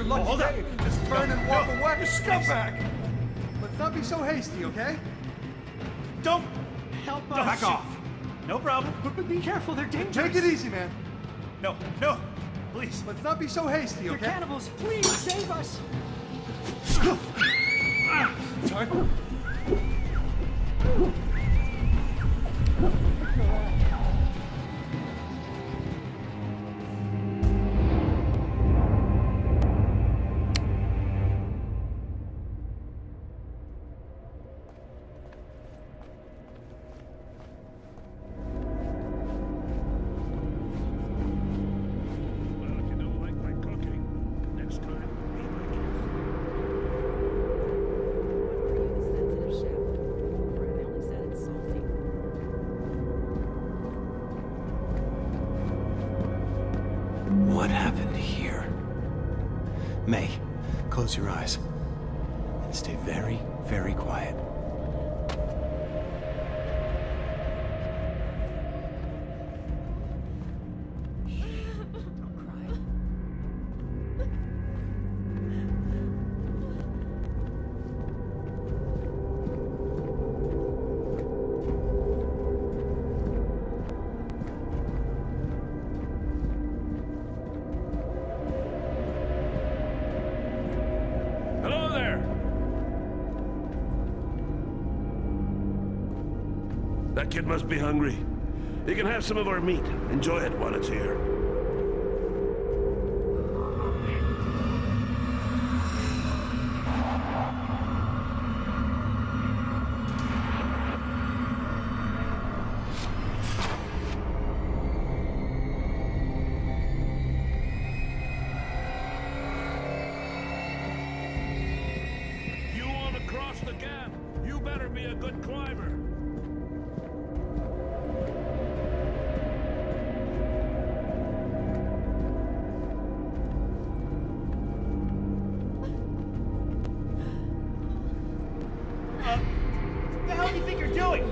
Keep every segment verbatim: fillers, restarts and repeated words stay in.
your lucky hold day up. if you just turn No, and walk no, away. you scumbag! Let's not be so hasty, okay? Don't! Help No, us! back off! No problem. But, but be careful, they're dangerous! Take it easy, man. No, no, please. Let's not be so hasty, They're okay? cannibals! Please, save us! Sorry. What happened here? May, close your eyes. And stay very, very quiet. Hello there! That kid must be hungry. You can have some of our meat. Enjoy it while it's here. You want to cross the gap? You better be a good climber. Uh, what the hell do you think you're doing?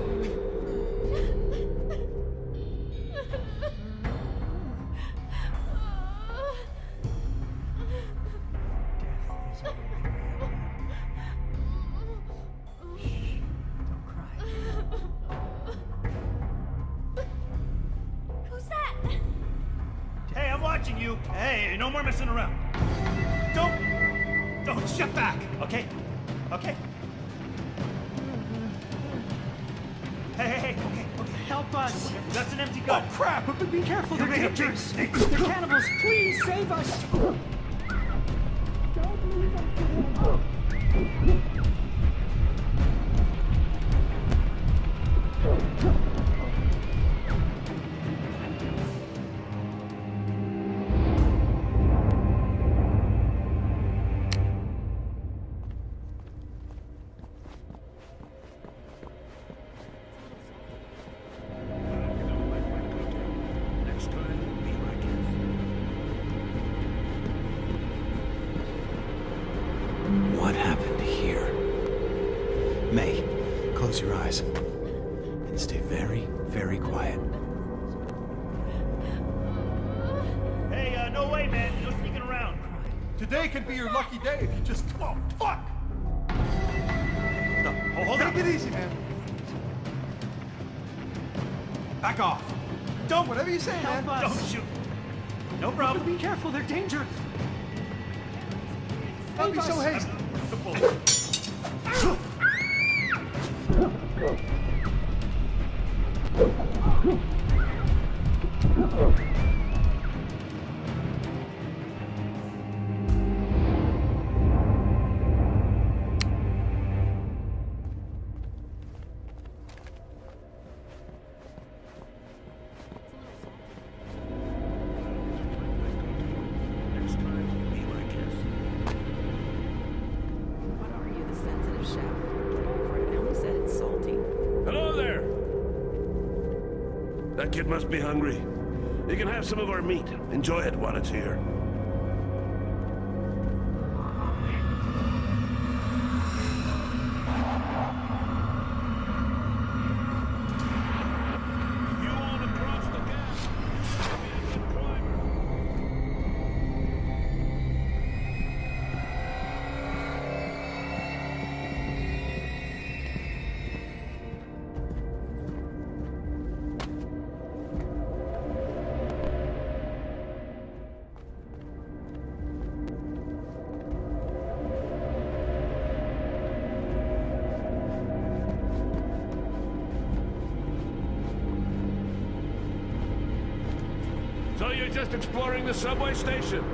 Don't cry. Who's that? Hey, I'm watching you. Hey, no more messing around. Don't, don't shut back, okay? Okay? Hey, hey, hey, okay, okay. Help us! That's an empty gun. Oh, crap! But, but be careful, they're You made a big dangerous! mistake. They're cannibals! Please, save us! Next time, be my guest. What happened here? May, close your eyes. And stay very, very quiet. Hey, uh, no way, man. No sneaking around. Today could be your lucky day if you just... Oh, fuck! No, oh, hold Take on. it easy, man. Back off. Don't, Whatever you say, man. Help us! don't shoot. No But problem. be careful, they're dangerous! Don't be so us. hasty. The bullet. Next time, be my guest. What are you, the sensitive chef? Get over it. I only said it's salty. Hello there! That kid must be hungry. You can have some of our meat. Enjoy it while it's here. You want to cross the gap? You better be a good climber. just exploring the subway station.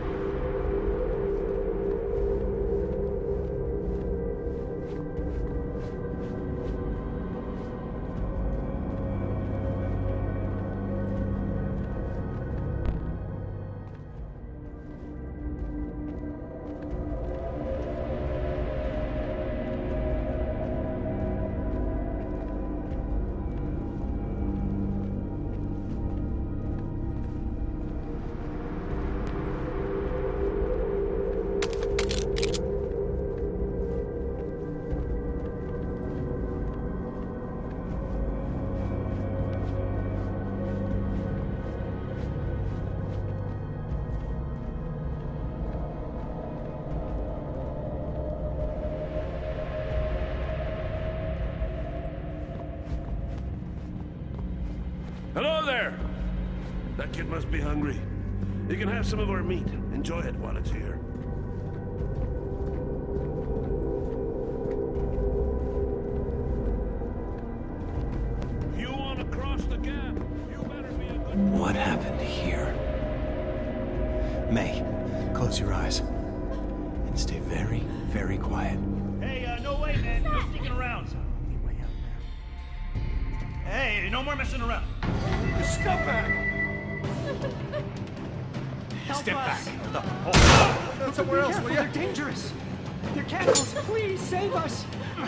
Hello there! That kid must be hungry. You can have some of our meat. Enjoy it while it's here. If you want to cross the gap, you better be a good... What happened here? May, close your eyes. And stay very, very quiet. Hey, uh, no way, man. No sticking around. Hey, no more messing around. Step back! Help Step us. back. Go somewhere Be else, careful, will they're you? dangerous. They're cannibals. Please save us.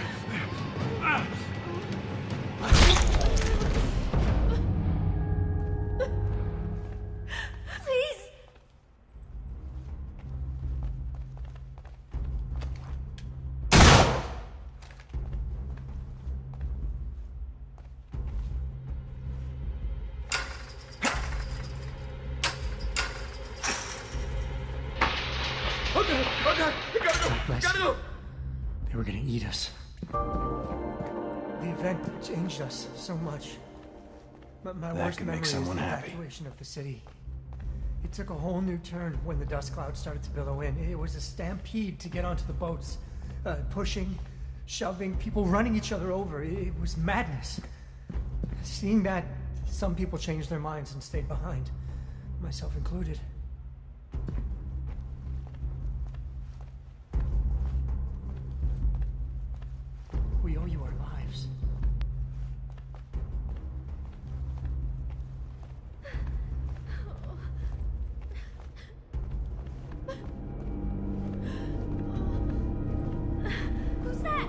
Please. Okay, okay, we gotta go, Bless gotta go! They were gonna eat us. The event changed us so much. But my That worst could make memory is someone the happy. evacuation of the city. It took a whole new turn when the dust cloud started to billow in. It was a stampede to get onto the boats. Uh, pushing, shoving, people running each other over. It, it was madness. Seeing that, some people changed their minds and stayed behind. Myself included. We owe you our lives. Who's that?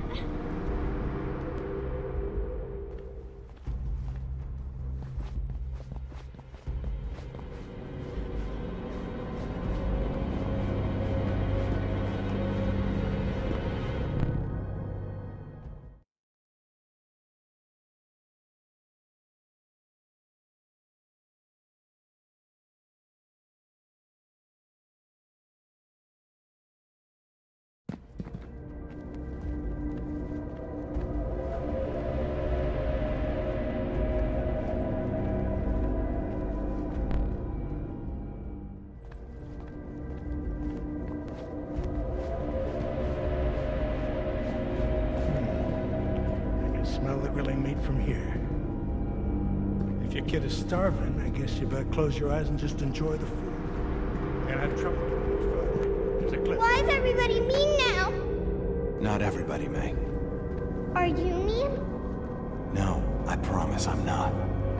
I can smell the grilling meat from here. If your kid is starving, I guess you better close your eyes and just enjoy the food. We're gonna have trouble getting much further. There's a cliff. Why is everybody mean now? Not everybody, May. Are you mean? No, I promise I'm not.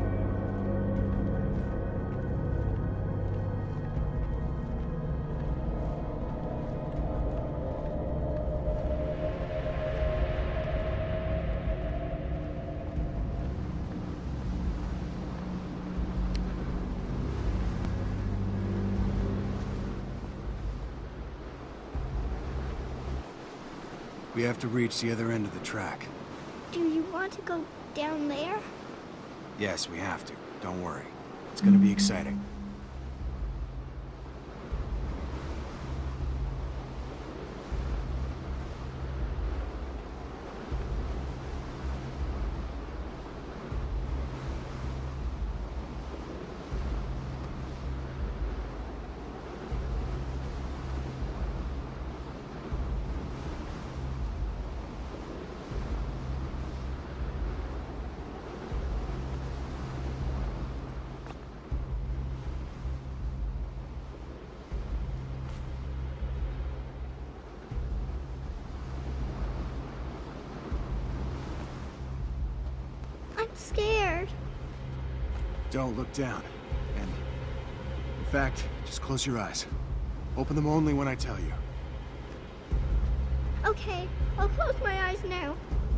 We have to reach the other end of the track. Do you want to go down there? Yes, we have to. Don't worry. It's gonna be exciting. scared. Don't look down. And, in fact, just close your eyes. Open them only when I tell you. Okay, I'll close my eyes now.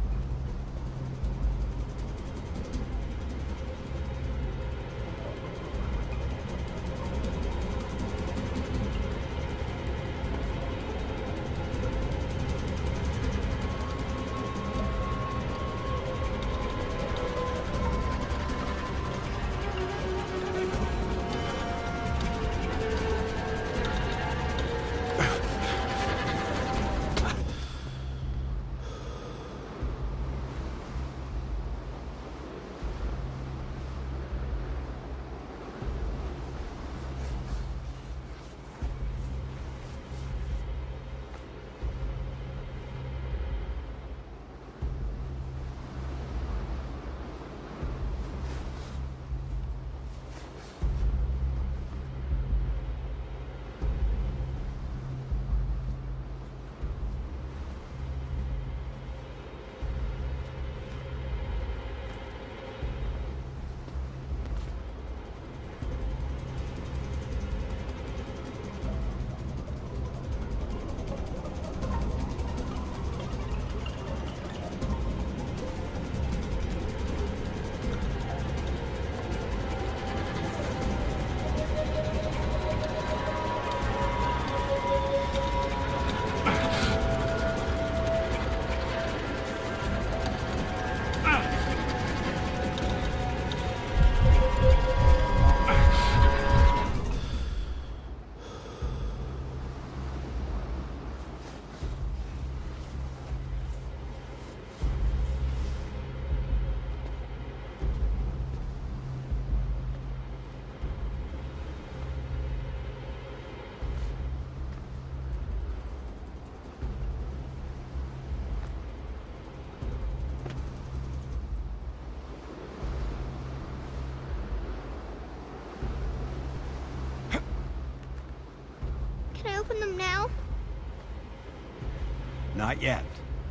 Can I open them now? Not yet.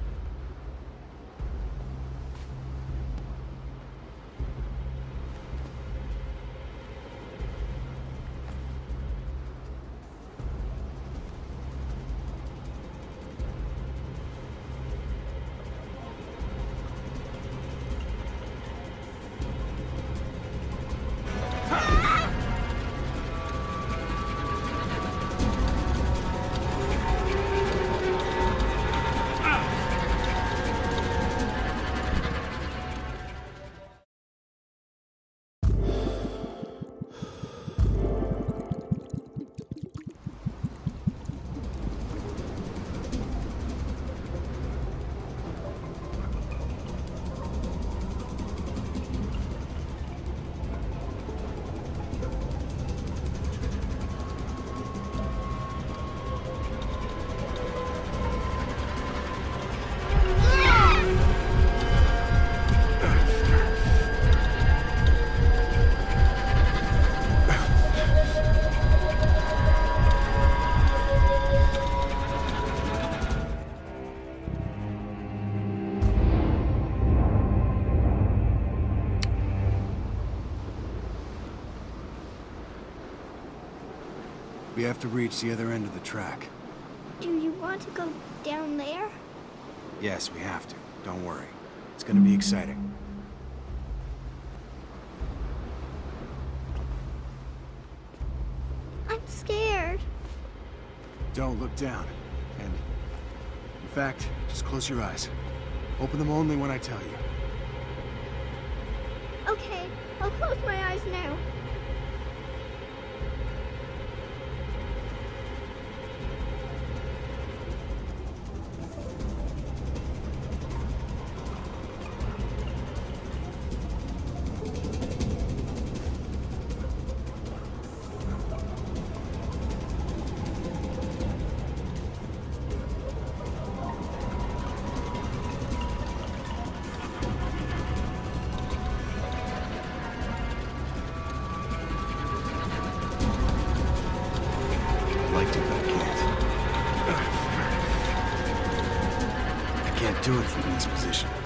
We have to reach the other end of the track. Do you want to go down there? Yes, we have to. Don't worry. It's gonna be exciting. I'm scared. Don't look down. And, in fact, just close your eyes. Open them only when I tell you. Okay, I'll close my eyes now. Do it from this position.